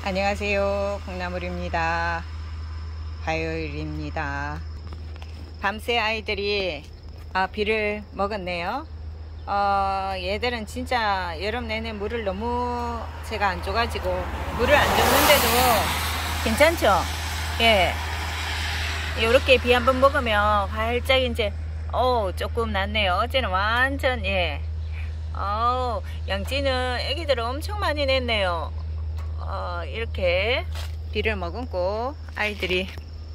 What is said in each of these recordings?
안녕하세요. 콩나물입니다. 화요일입니다. 밤새 아이들이 비를 먹었네요. 얘들은 진짜 여름 내내 물을 너무 제가 안 줘가지고 물을 안 줬는데도 괜찮죠? 예, 요렇게 비 한번 먹으면 활짝 이제 조금 낫네요. 어제는 완전 양찌는 애기들을 엄청 많이 냈네요. 이렇게 비를 머금고 아이들이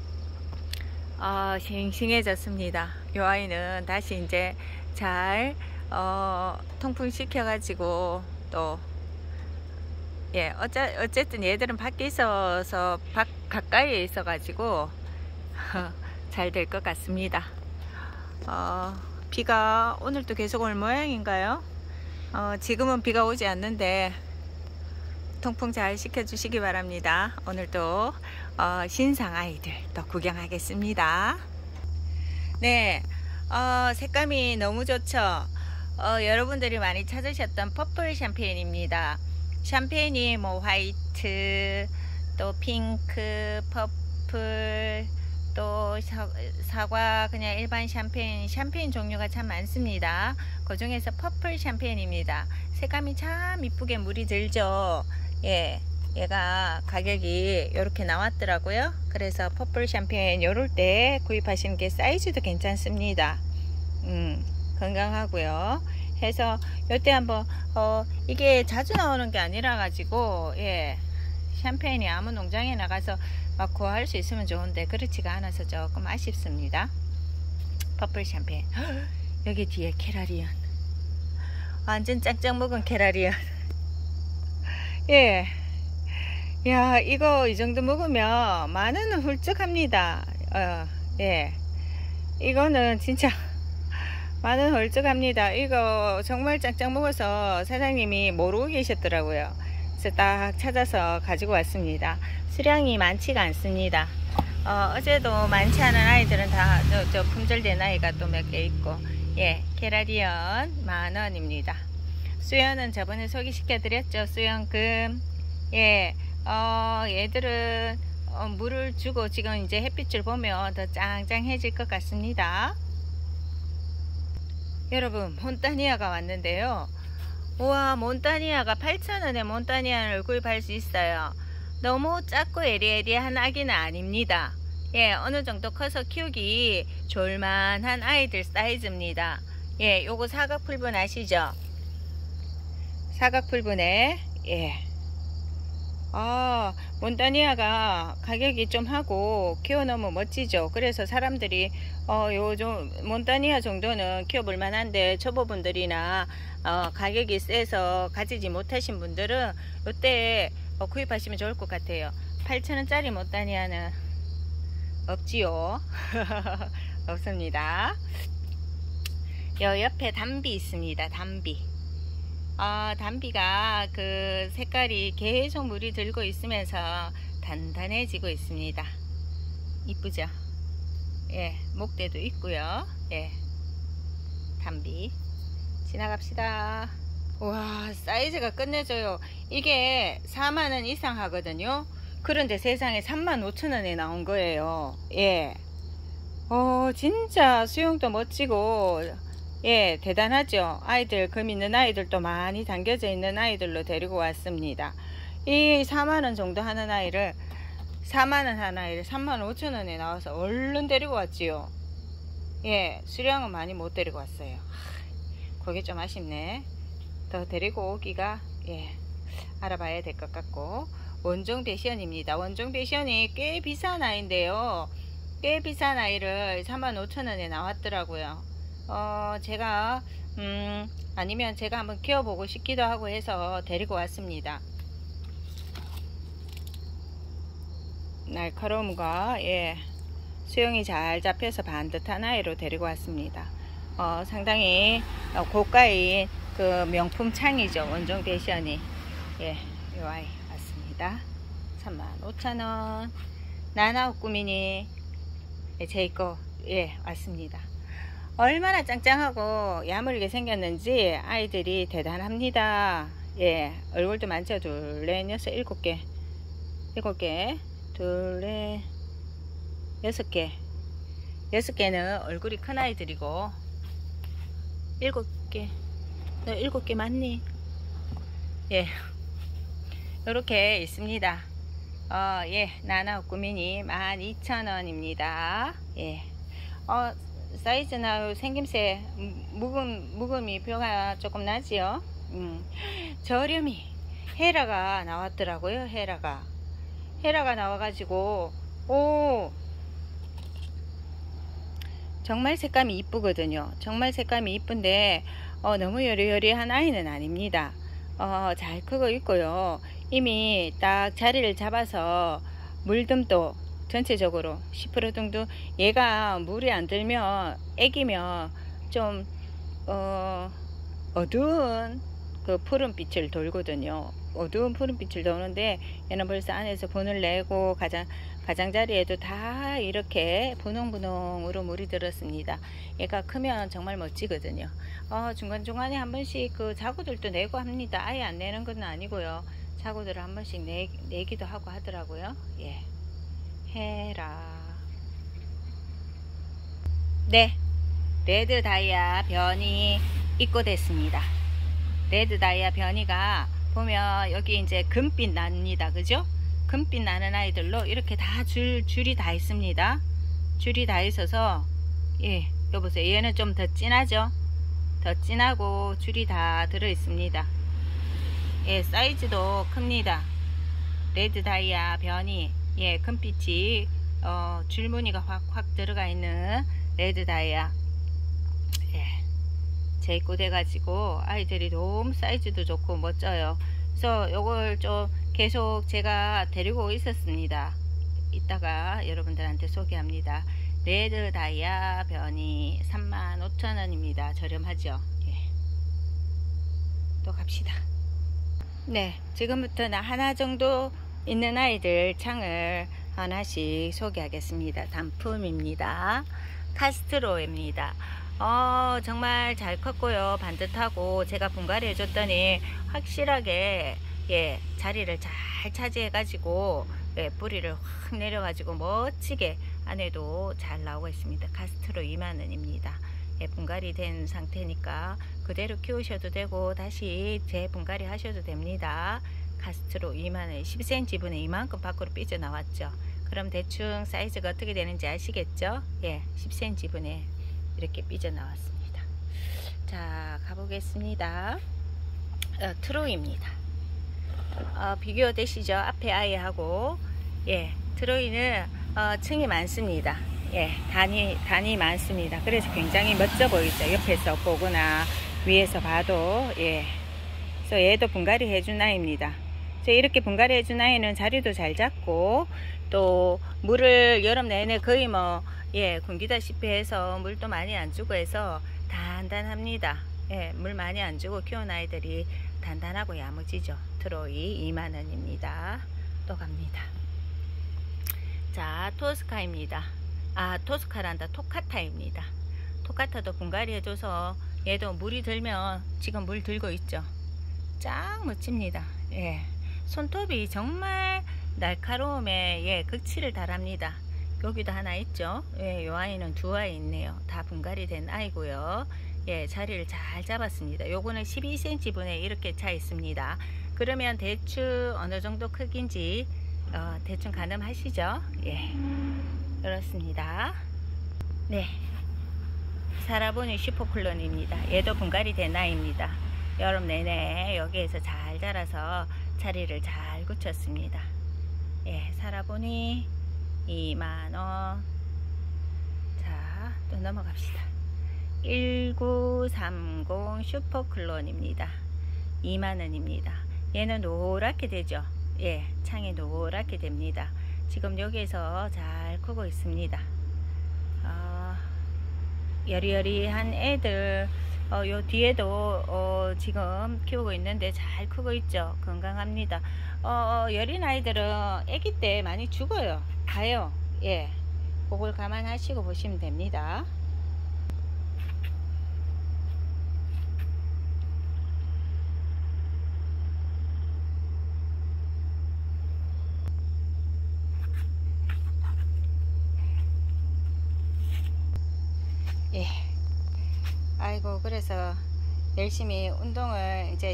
싱싱해졌습니다. 요 아이는 다시 이제 잘 통풍시켜 가지고 또 어쨌든 얘들은 밖에 있어서 가까이에 있어 가지고 잘 될 것 같습니다. 비가 오늘도 계속 올 모양인가요? 지금은 비가 오지 않는데 통풍 잘 시켜주시기 바랍니다. 오늘도 신상 아이들 또 구경하겠습니다. 네, 색감이 너무 좋죠. 여러분들이 많이 찾으셨던 퍼플 샴페인입니다. 샴페인이 뭐 화이트, 또 핑크, 퍼플, 또 사과, 그냥 일반 샴페인 종류가 참 많습니다. 그 중에서 퍼플 샴페인입니다. 색감이 참 이쁘게 물이 들죠. 예, 얘가 가격이 이렇게 나왔더라고요. 그래서 퍼플 샴페인 요럴 때 구입하시는 게 사이즈도 괜찮습니다. 건강하고요. 해서 요때 한번 이게 자주 나오는 게 아니라 가지고 샴페인이 아무 농장에 나가서 막 구할 수 있으면 좋은데 그렇지가 않아서 조금 아쉽습니다. 퍼플 샴페인. 여기 뒤에 캐라리언, 완전 짱짱 먹은 캐라리언. 야, 이거 이 정도 먹으면 10,000원 훌쩍 합니다. 이거는 진짜 10,000원 훌쩍 합니다. 이거 정말 짱짱 먹어서 사장님이 모르고 계셨더라고요. 그래서 딱 찾아서 가지고 왔습니다. 수량이 많지가 않습니다. 어제도 많지 않은 아이들은 다 저 품절된 아이가 또 몇 개 있고, 캐라리언 10,000원입니다. 수연은 저번에 소개시켜 드렸죠. 수연금. 얘들은 물을 주고 지금 이제 햇빛을 보면 더 짱짱해질 것 같습니다. 여러분, 몬타니아가 왔는데요. 우와, 몬타니아가 8,000원에 몬타니아를 구입할 수 있어요. 너무 작고 에리에리한 아기는 아닙니다. 어느 정도 커서 키우기 좋을만한 아이들 사이즈입니다. 요거 사각풀분 아시죠? 사각풀분에 몬타니아가 가격이 좀 하고 키워 너무 멋지죠. 그래서 사람들이 요즘 몬타니아 정도는 키워볼 만한데 초보분들이나 가격이 세서 가지지 못하신 분들은 요때 구입하시면 좋을 것 같아요. 8,000원짜리 몬타니아는 없지요. 없습니다. 요 옆에 담비 있습니다. 담비. 담비가 그 색깔이 계속 물이 들고 있으면서 단단해지고 있습니다. 이쁘죠? 목대도 있고요. 담비 지나갑시다. 와, 사이즈가 끝내줘요. 이게 40,000원 이상 하거든요. 그런데 세상에 35,000원에 나온 거예요. 진짜 수영도 멋지고 대단하죠. 아이들, 금 있는 아이들도 많이 담겨져 있는 아이들로 데리고 왔습니다. 이 40,000원 정도 하는 아이를 40,000원 하는 아이를 35,000원에 나와서 얼른 데리고 왔지요. 수량은 많이 못 데리고 왔어요. 그게 좀 아쉽네. 더 데리고 오기가 알아봐야 될 것 같고. 원종 배션입니다. 원종 배션이 꽤 비싼 아이인데요. 꽤 비싼 아이를 35,000원에 나왔더라고요. 제가 아니면 제가 한번 키워보고 싶기도 하고 해서 데리고 왔습니다. 날카로움과 수영이 잘 잡혀서 반듯한 아이로 데리고 왔습니다. 상당히 고가인 그 명품 창이죠. 원종 배션이. 이 아이 왔습니다. 35,000원. 나나우꾸미니 제이거 왔습니다. 얼마나 짱짱하고 야물게 생겼는지 아이들이 대단합니다. 얼굴도 많죠. 둘, 넷, 여섯, 7개. 7개, 둘, 넷, 6개. 6개는 얼굴이 큰 아이들이고, 7개. 너 7개 맞니? 예. 요렇게 있습니다. 예. 나나오꾸미니 12,000원입니다. 예. 사이즈나 생김새, 묵음이 뼈가 조금 나지요? 저렴이. 헤라가 나왔더라고요. 헤라가 나와가지고, 정말 색감이 이쁘거든요. 정말 색감이 이쁜데 너무 여리여리한 아이는 아닙니다. 잘 크고 있고요. 이미 딱 자리를 잡아서 물듬도 전체적으로 10% 정도, 얘가 물이 안 들면 애기면 좀 어두운 그 푸른빛을 돌거든요. 어두운 푸른빛을 도는데 얘는 벌써 안에서 분을 내고 가장자리에도 다 이렇게 분홍분홍으로 물이 들었습니다. 얘가 크면 정말 멋지거든요. 중간중간에 한 번씩 그 자구들도 내고 합니다. 아예 안 내는 건 아니고요. 자구들을 한 번씩 내기도 하고 하더라고요. 예. 헤라. 네. 레드 다이아 변이 입고됐습니다. 레드 다이아 변이가 보면 여기 이제 금빛 납니다. 그죠? 금빛 나는 아이들로 이렇게 다 줄이 다 있습니다. 줄이 다 있어서, 예, 여보세요. 얘는 좀 더 진하죠? 더 진하고 줄이 다 들어 있습니다. 예, 사이즈도 큽니다. 레드 다이아 변이, 예, 금빛이 줄무늬가 확 들어가 있는 레드 다이아. 예, 재입고돼 가지고 아이들이 너무 사이즈도 좋고 멋져요. 그래서 요걸 좀 계속 제가 데리고 있었습니다. 이따가 여러분들한테 소개합니다. 레드 다이아 변이 35,000원입니다. 저렴하죠? 예. 또 갑시다. 네, 지금부터는 하나 정도 있는 아이들 창을 하나씩 소개하겠습니다. 단품입니다. 카스트로입니다. 정말 잘 컸고요. 반듯하고 제가 분갈이 해줬더니 확실하게, 예, 자리를 잘 차지해 가지고, 예, 뿌리를 확 내려 가지고 멋지게 안에도 잘 나오고 있습니다. 카스트로 20,000원입니다. 예, 분갈이 된 상태니까 그대로 키우셔도 되고 다시 재분갈이 하셔도 됩니다. 카스트로 20,000원, 10cm 분에 이만큼 밖으로 삐져 나왔죠. 그럼 대충 사이즈가 어떻게 되는지 아시겠죠? 예, 10cm 분에 이렇게 삐져 나왔습니다. 자, 가보겠습니다. 트로이입니다. 비교되시죠? 앞에 아이하고. 예, 트로이는 층이 많습니다. 예, 단이 많습니다. 그래서 굉장히 멋져 보이죠? 옆에서 보거나 위에서 봐도. 예, 그래서 얘도 분갈이 해준 아이입니다. 이렇게 분갈이 해준 아이는 자리도 잘 잡고, 또 물을 여름 내내 거의 뭐, 예, 굶기다시피 해서 물도 많이 안 주고 해서 단단합니다. 예, 물 많이 안 주고 키운 아이들이 단단하고 야무지죠. 트로이 20,000원입니다. 또 갑니다. 자, 토스카입니다. 토스카란다. 토카타입니다. 토카타도 분갈이 해줘서 얘도 물이 들면 지금 물 들고 있죠. 짱 멋집니다. 예, 손톱이 정말 날카로움에, 예, 극치를 달합니다. 여기도 하나 있죠. 예, 요 아이는 두 아이 있네요. 다 분갈이 된 아이고요. 예, 자리를 잘 잡았습니다. 요거는 12cm 분에 이렇게 차 있습니다. 그러면 대충 어느 정도 크기인지 대충 가늠하시죠. 예, 그렇습니다. 네, 사라보니 슈퍼클론입니다. 얘도 분갈이 된 아이입니다. 여름 내내 여기에서 잘 자라서 자리를 잘 굳혔습니다. 예, 사라보니 20,000원. 자, 또 넘어갑시다. 1930 슈퍼클론입니다. 20,000원입니다. 얘는 노랗게 되죠. 예, 창이 노랗게 됩니다. 지금 여기에서 잘 크고 있습니다. 여리여리한 애들, 요 뒤에도 지금 키우고 있는데 잘 크고 있죠. 건강합니다. 여린 아이들은 아기 때 많이 죽어요. 가요. 예, 그걸 감안하시고 보시면 됩니다. 예. 아이고, 그래서 열심히 운동을 이제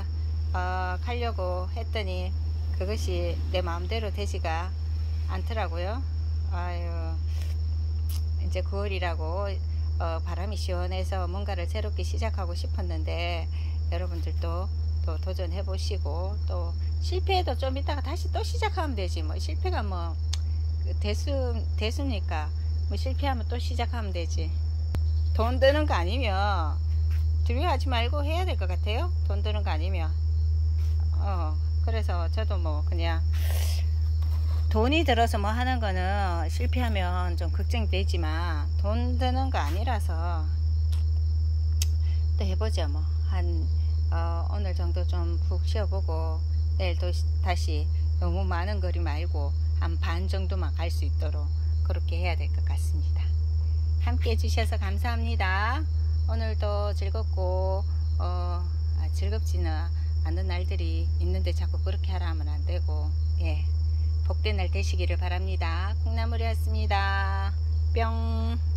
시작하려고 했더니 그것이 내 마음대로 되지가 않더라고요. 아유, 이제 9월이라고 바람이 시원해서 뭔가를 새롭게 시작하고 싶었는데, 여러분들도 또 도전해 보시고, 또 실패해도 좀 이따가 다시 또 시작하면 되지. 뭐 실패가 뭐 대수니까 뭐 실패하면 또 시작하면 되지. 돈 드는 거 아니면 두려워하지 말고 해야 될 것 같아요. 돈 드는 거 아니면. 그래서 저도 뭐 그냥 돈이 들어서 뭐 하는 거는 실패하면 좀 걱정되지만, 돈 드는 거 아니라서 또 해보죠. 뭐 한 오늘 정도 좀 푹 쉬어보고, 내일 또 다시 너무 많은 거리 말고 한 반 정도만 갈 수 있도록 그렇게 해야 될 것 같습니다. 함께 해주셔서 감사합니다. 오늘도 즐겁고 즐겁지는 않는 날들이 있는데 자꾸 그렇게 하라 하면 안 되고, 예, 복된 날 되시기를 바랍니다. 콩나물이었습니다. 뿅.